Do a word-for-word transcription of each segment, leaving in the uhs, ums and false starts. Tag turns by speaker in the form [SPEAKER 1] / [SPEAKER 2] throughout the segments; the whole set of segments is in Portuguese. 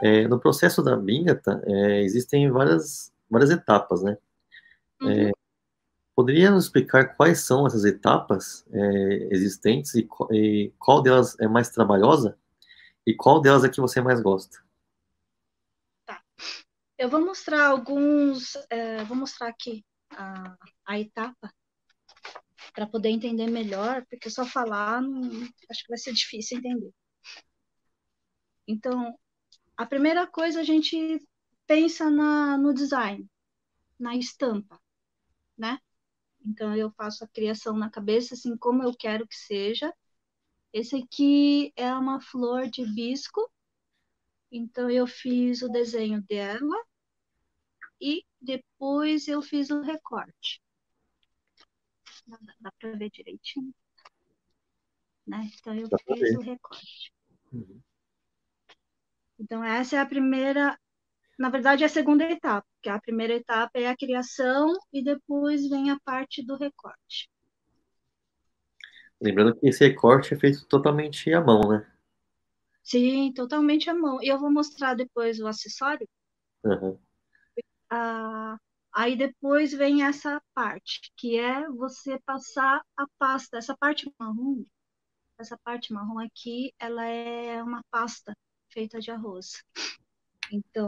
[SPEAKER 1] é, no processo da Bingata, é, existem várias, várias etapas, né?
[SPEAKER 2] Uhum.
[SPEAKER 1] Poderia nos explicar quais são essas etapas é, existentes e, qual- e qual delas é mais trabalhosa e qual delas é que você mais gosta?
[SPEAKER 2] Tá. Eu vou mostrar alguns, é, vou mostrar aqui a, a etapa para poder entender melhor, porque só falar não, acho que vai ser difícil entender. Então, a primeira coisa a gente pensa na, no design, na estampa, né? Então eu faço a criação na cabeça, assim como eu quero que seja. Esse aqui é uma flor de hibisco, então eu fiz o desenho dela e depois eu fiz o recorte. Dá, dá para ver direitinho, né? Então eu
[SPEAKER 1] Dá pra
[SPEAKER 2] fiz o
[SPEAKER 1] ver.
[SPEAKER 2] recorte.
[SPEAKER 1] Uhum.
[SPEAKER 2] Então essa é a primeira, na verdade é a segunda etapa, que a primeira etapa é a criação e depois vem a parte do recorte.
[SPEAKER 1] Lembrando que esse recorte é feito totalmente à mão, né?
[SPEAKER 2] Sim, totalmente à mão. E eu vou mostrar depois o acessório.
[SPEAKER 1] Uhum.
[SPEAKER 2] Ah, aí depois vem essa parte, que é você passar a pasta. Essa parte marrom, essa parte marrom aqui, ela é uma pasta feita de arroz. Então,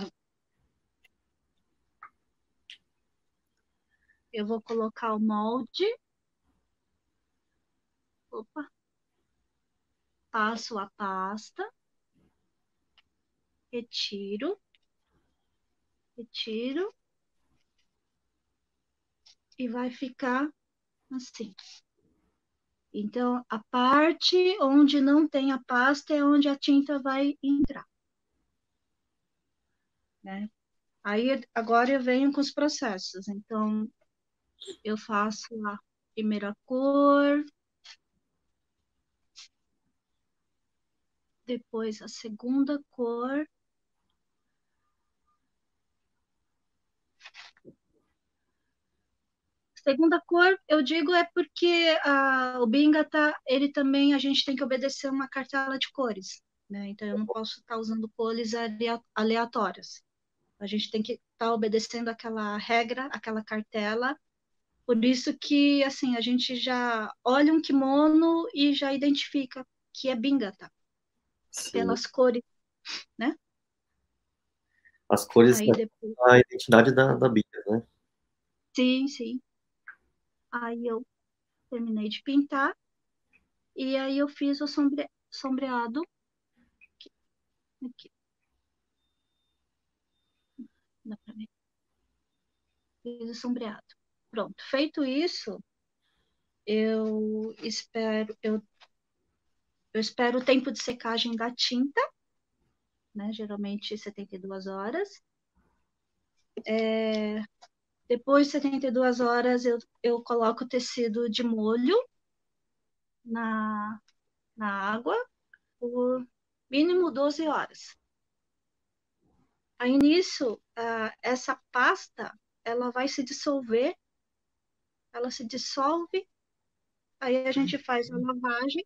[SPEAKER 2] eu vou colocar o molde. Opa, passo a pasta, retiro, retiro e vai ficar assim. Então, a parte onde não tem a pasta é onde a tinta vai entrar, né? Aí, agora eu venho com os processos. Então, eu faço a primeira cor, depois a segunda cor. Segunda cor, eu digo, é porque a, o Binga tá, ele também, a gente tem que obedecer uma cartela de cores, né? Então, eu não posso estar usando cores alea- aleatórias. A gente tem que estar obedecendo aquela regra, aquela cartela. Por isso que, assim, a gente já olha um kimono e já identifica que é Bingata,
[SPEAKER 1] Sim.
[SPEAKER 2] pelas cores, né?
[SPEAKER 1] As cores
[SPEAKER 2] Aí
[SPEAKER 1] são
[SPEAKER 2] depois,
[SPEAKER 1] a identidade da, da Bíblia, né?
[SPEAKER 2] sim, sim. Aí eu terminei de pintar e aí eu fiz o sombre... sombreado aqui, dá pra ver? Fiz o sombreado. Pronto, feito isso, eu espero, eu, eu espero o tempo de secagem da tinta, né? Geralmente setenta e duas horas. É, depois de setenta e duas horas, eu, eu coloco o tecido de molho na, na água por mínimo doze horas. Aí nisso, ah, essa pasta, ela vai se dissolver, ela se dissolve, aí a gente faz a lavagem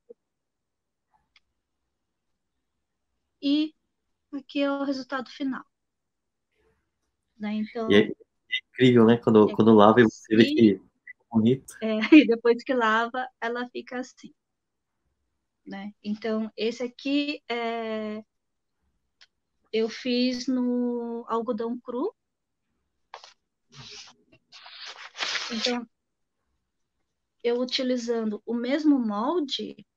[SPEAKER 2] e aqui é o resultado final, né?
[SPEAKER 1] E é
[SPEAKER 2] Então,
[SPEAKER 1] incrível, né? Quando,
[SPEAKER 2] é
[SPEAKER 1] quando lava e você vê
[SPEAKER 2] assim,
[SPEAKER 1] que fica bonito.
[SPEAKER 2] é, e depois que lava, ela fica assim, né? Então, esse aqui é, eu fiz no algodão cru, então, eu utilizando o mesmo molde,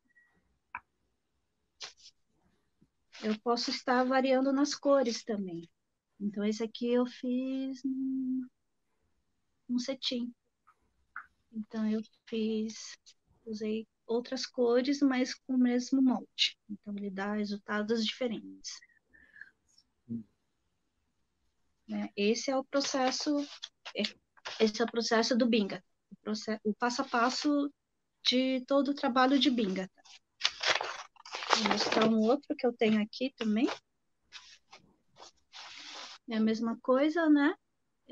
[SPEAKER 2] eu posso estar variando nas cores também. Então, esse aqui eu fiz num, num cetim. Então, eu fiz, usei outras cores, mas com o mesmo molde. Então, ele dá resultados diferentes, né? Esse é o processo, esse é o processo do Binga, o, processo, o passo a passo de todo o trabalho de Binga. Vou mostrar um outro que eu tenho aqui também. É a mesma coisa, né? É,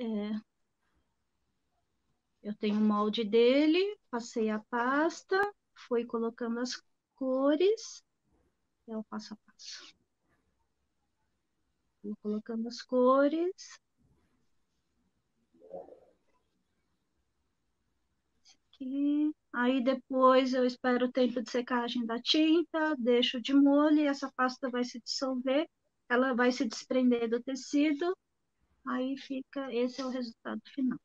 [SPEAKER 2] eu tenho o molde dele, passei a pasta, fui colocando as cores, é o passo a passo. Vou colocando as cores. Aqui. Aí depois eu espero o tempo de secagem da tinta, deixo de molho e essa pasta vai se dissolver, ela vai se desprender do tecido, aí fica, esse é o resultado final,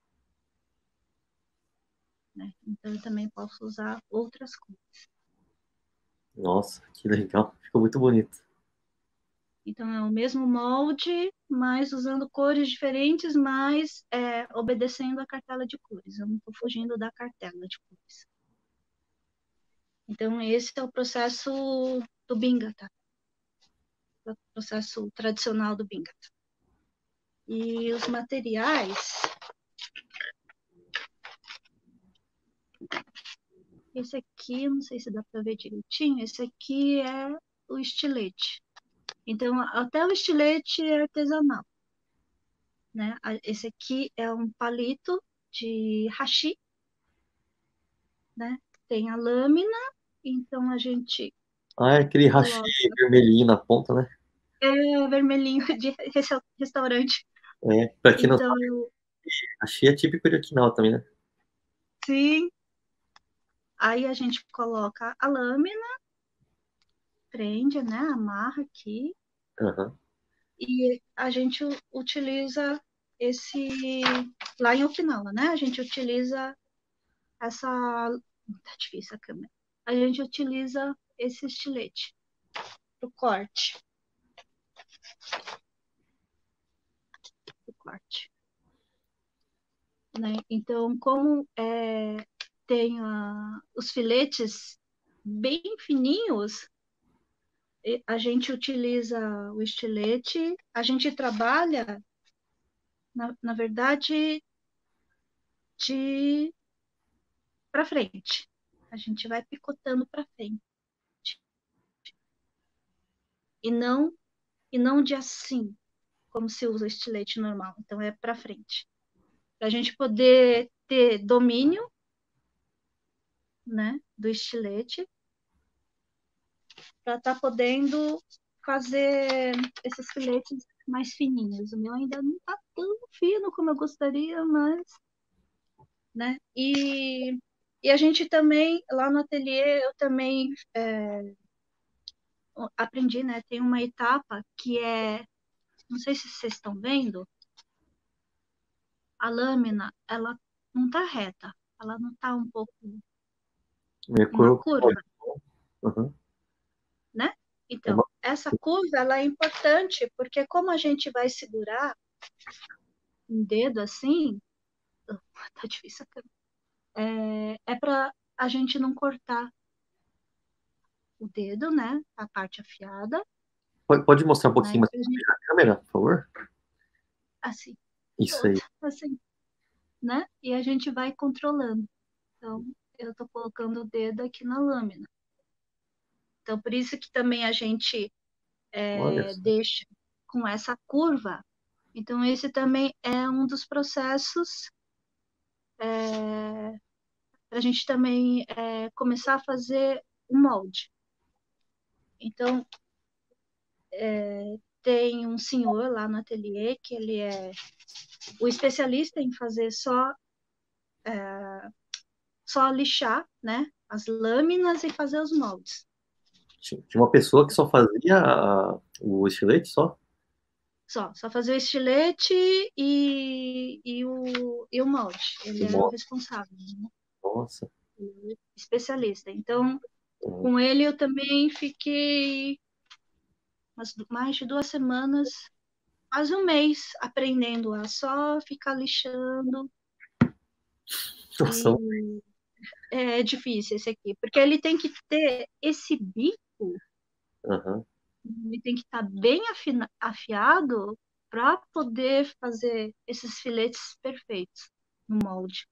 [SPEAKER 2] né? Então eu também posso usar outras cores.
[SPEAKER 1] Nossa, que legal. Ficou muito bonito.
[SPEAKER 2] Então é o mesmo molde, mas usando cores diferentes, mas é, obedecendo a cartela de cores. Eu não estou fugindo da cartela de cores. Então esse é o processo do Bingata, o processo tradicional do Bingata. E os materiais, esse aqui, não sei se dá para ver direitinho, esse aqui é o estilete. Então, até o estilete é artesanal, né? Esse aqui é um palito de hashi, né? Tem a lâmina, então a gente
[SPEAKER 1] Ah, é aquele hashi
[SPEAKER 2] coloca...
[SPEAKER 1] vermelhinho na ponta, né?
[SPEAKER 2] É vermelhinho de restaurante.
[SPEAKER 1] É, pra quem não
[SPEAKER 2] Então,
[SPEAKER 1] sabe, hashi é típico de Okinawa também, né?
[SPEAKER 2] sim. Aí a gente coloca a lâmina, prende, né? Amarra aqui.
[SPEAKER 1] Aham.
[SPEAKER 2] E a gente utiliza esse... Lá em Okinawa, né? A gente utiliza essa... Tá difícil a câmera. A gente utiliza esse estilete pro corte. Pro corte. Né? Então, como é, tem a, os filetes bem fininhos, a gente utiliza o estilete, a gente trabalha, na, na verdade, de para frente. A gente vai picotando para frente. E não, e não de assim, como se usa o estilete normal. Então, é para frente. Para a gente poder ter domínio, né, do estilete, para estar tá podendo fazer esses filetes mais fininhos. O meu ainda não está tão fino como eu gostaria, mas, né? E, e a gente também, lá no ateliê, eu também é, aprendi, né? Tem uma etapa que é, não sei se vocês estão vendo, a lâmina, ela não está reta, ela não está um pouco
[SPEAKER 1] Minha
[SPEAKER 2] uma
[SPEAKER 1] cor.
[SPEAKER 2] curva,
[SPEAKER 1] Aham.
[SPEAKER 2] né?
[SPEAKER 1] É
[SPEAKER 2] Então,
[SPEAKER 1] uma...
[SPEAKER 2] essa curva, ela é importante, porque como a gente vai segurar um dedo assim, tá difícil, é, é para a gente não cortar o dedo, né? A parte afiada,
[SPEAKER 1] Pode, pode mostrar um
[SPEAKER 2] né?
[SPEAKER 1] pouquinho mais
[SPEAKER 2] A gente,
[SPEAKER 1] na câmera, por favor?
[SPEAKER 2] assim,
[SPEAKER 1] Isso aí.
[SPEAKER 2] outra, assim, né? E a gente vai controlando. Então, eu tô colocando o dedo aqui na lâmina. Então, por isso que também a gente
[SPEAKER 1] Olha
[SPEAKER 2] é,
[SPEAKER 1] só.
[SPEAKER 2] deixa com essa curva. Então, esse também é um dos processos é, para a gente também é, começar a fazer o molde. Então, é, tem um senhor lá no ateliê que ele é o especialista em fazer só é, só lixar, né, as lâminas e fazer os moldes.
[SPEAKER 1] Tinha tinha uma pessoa que só fazia a- o estilete só?
[SPEAKER 2] Só, só fazer o estilete e, e, o, e o molde. Ele
[SPEAKER 1] O
[SPEAKER 2] era o
[SPEAKER 1] modo.
[SPEAKER 2] responsável, né?
[SPEAKER 1] Nossa.
[SPEAKER 2] Especialista. Então,
[SPEAKER 1] Uhum.
[SPEAKER 2] com ele eu também fiquei umas, mais de duas semanas, quase um mês, aprendendo a só ficar lixando.
[SPEAKER 1] Nossa.
[SPEAKER 2] E é difícil esse aqui, porque ele tem que ter esse bico,
[SPEAKER 1] Aham.
[SPEAKER 2] ele tem que estar bem afina, afiado para poder fazer esses filetes perfeitos no molde.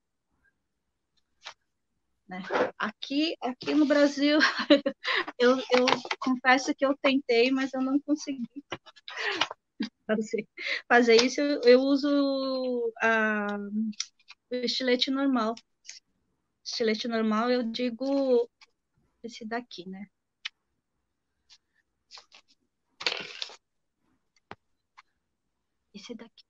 [SPEAKER 2] Né? Aqui, aqui no Brasil, eu, eu confesso que eu tentei, mas eu não consegui fazer, fazer isso. Eu, eu uso a, o estilete normal. Estilete normal, eu digo esse daqui, né? esse daqui.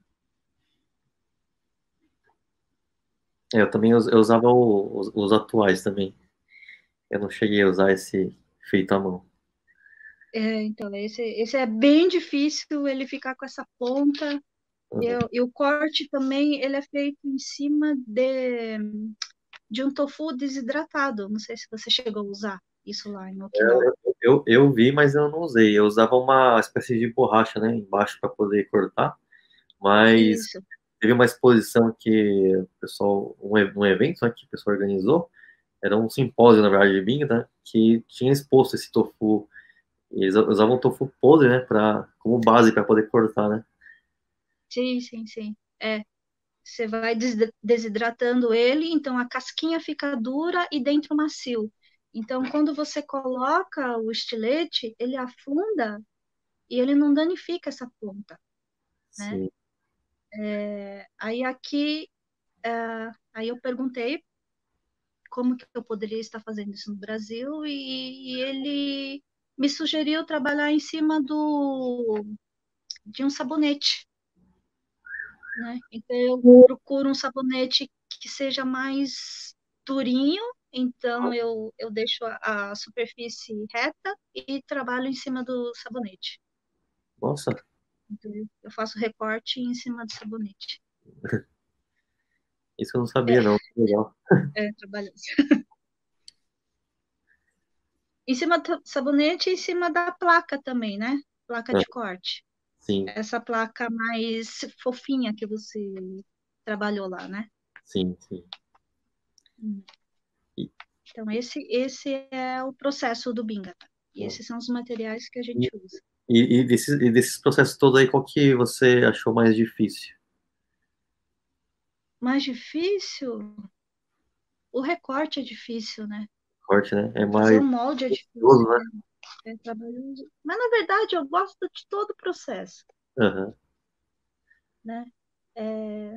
[SPEAKER 1] É, eu também us- eu usava o- os, os atuais também. Eu não cheguei a usar esse feito à mão.
[SPEAKER 2] É, então, esse, esse é bem difícil ele ficar com essa ponta.
[SPEAKER 1] Uhum.
[SPEAKER 2] Eu, e o corte também, ele é feito em cima de, de um tofu desidratado. Não sei se você chegou a usar isso lá em Okinawa.
[SPEAKER 1] Eu, eu, eu vi, mas eu não usei. Eu usava uma espécie de borracha, né, embaixo para poder cortar. Mas
[SPEAKER 2] Isso.
[SPEAKER 1] teve uma exposição que o pessoal, um, e- um evento, né, que o pessoal organizou, era um simpósio, na verdade, de Bing, né, que tinha exposto esse tofu. E eles usavam tofu podre, né, pra, como base para poder cortar, né?
[SPEAKER 2] Sim, sim, sim. É, você vai des- desidratando ele, então a casquinha fica dura e dentro macio. Então, quando você coloca o estilete, ele afunda e ele não danifica essa ponta, né?
[SPEAKER 1] Sim.
[SPEAKER 2] É, aí aqui, é, aí eu perguntei como que eu poderia estar fazendo isso no Brasil e, e ele me sugeriu trabalhar em cima do de um sabonete, né? Então eu procuro um sabonete que seja mais durinho, então eu, eu deixo a, a superfície reta e trabalho em cima do sabonete.
[SPEAKER 1] Nossa,
[SPEAKER 2] Então eu eu faço recorte em cima do sabonete.
[SPEAKER 1] isso eu não
[SPEAKER 2] É,
[SPEAKER 1] sabia, não. Legal.
[SPEAKER 2] é trabalhoso. Em cima do sabonete e em cima da placa também, né? Placa
[SPEAKER 1] Ah,
[SPEAKER 2] de corte.
[SPEAKER 1] sim,
[SPEAKER 2] Essa placa mais fofinha que você trabalhou lá, né?
[SPEAKER 1] sim, sim.
[SPEAKER 2] Hum.
[SPEAKER 1] E,
[SPEAKER 2] Então, esse, esse é o processo do Bingata. E
[SPEAKER 1] ah,
[SPEAKER 2] esses são os materiais que a
[SPEAKER 1] e,
[SPEAKER 2] gente usa.
[SPEAKER 1] e, e desses, e desses processos todos aí, qual que você achou mais difícil?
[SPEAKER 2] Mais difícil, o recorte é difícil, né?
[SPEAKER 1] Corte, né? É
[SPEAKER 2] Fazer
[SPEAKER 1] mais
[SPEAKER 2] um molde é
[SPEAKER 1] gostoso,
[SPEAKER 2] difícil,
[SPEAKER 1] né?
[SPEAKER 2] é, é trabalhoso. Mas, na verdade, eu gosto de todo o processo,
[SPEAKER 1] Aham.
[SPEAKER 2] né? É,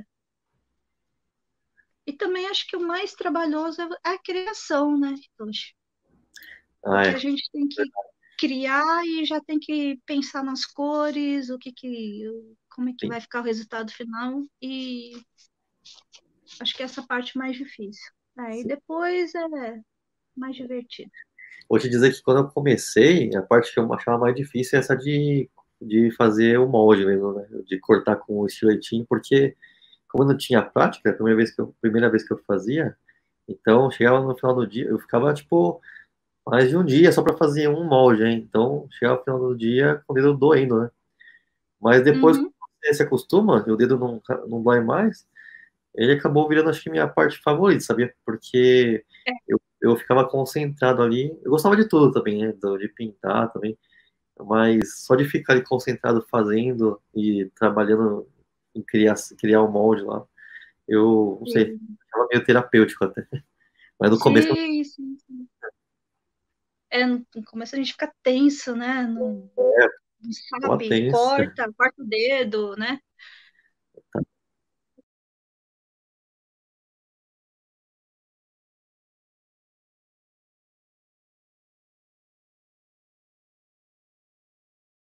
[SPEAKER 2] e também acho que o mais trabalhoso é a criação, né, Toshi?
[SPEAKER 1] Ah,
[SPEAKER 2] Porque
[SPEAKER 1] é.
[SPEAKER 2] a gente tem que criar e já tem que pensar nas cores, o que que, como é que
[SPEAKER 1] Sim.
[SPEAKER 2] vai ficar o resultado final e acho que essa parte é mais difícil. Aí
[SPEAKER 1] Sim.
[SPEAKER 2] depois é mais divertido.
[SPEAKER 1] Vou te dizer que quando eu comecei, a parte que eu achava mais difícil é essa de, de fazer o molde mesmo, né? De cortar com o estiletinho, porque como eu não tinha prática, a primeira vez que eu, primeira vez que eu fazia, então chegava no final do dia, eu ficava tipo mais de um dia só para fazer um molde, hein? Então chegava no final do dia com o dedo doendo, né? Mas depois que
[SPEAKER 2] Uhum.
[SPEAKER 1] você se acostuma, e o dedo não, não dói mais, ele acabou virando, acho que, minha parte favorita, sabia? Porque
[SPEAKER 2] É,
[SPEAKER 1] eu, eu ficava concentrado ali. Eu gostava de tudo também, né? do- De pintar também. Mas só de ficar ali concentrado fazendo e trabalhando em criar, criar o molde lá, eu não sei,
[SPEAKER 2] sim,
[SPEAKER 1] ficava meio terapêutico até. Mas no começo,
[SPEAKER 2] sim, sim, sim. É, no no começo a gente fica tenso, né? Não,
[SPEAKER 1] é,
[SPEAKER 2] não
[SPEAKER 1] uma
[SPEAKER 2] sabe,
[SPEAKER 1] tensa.
[SPEAKER 2] corta, corta o dedo, né?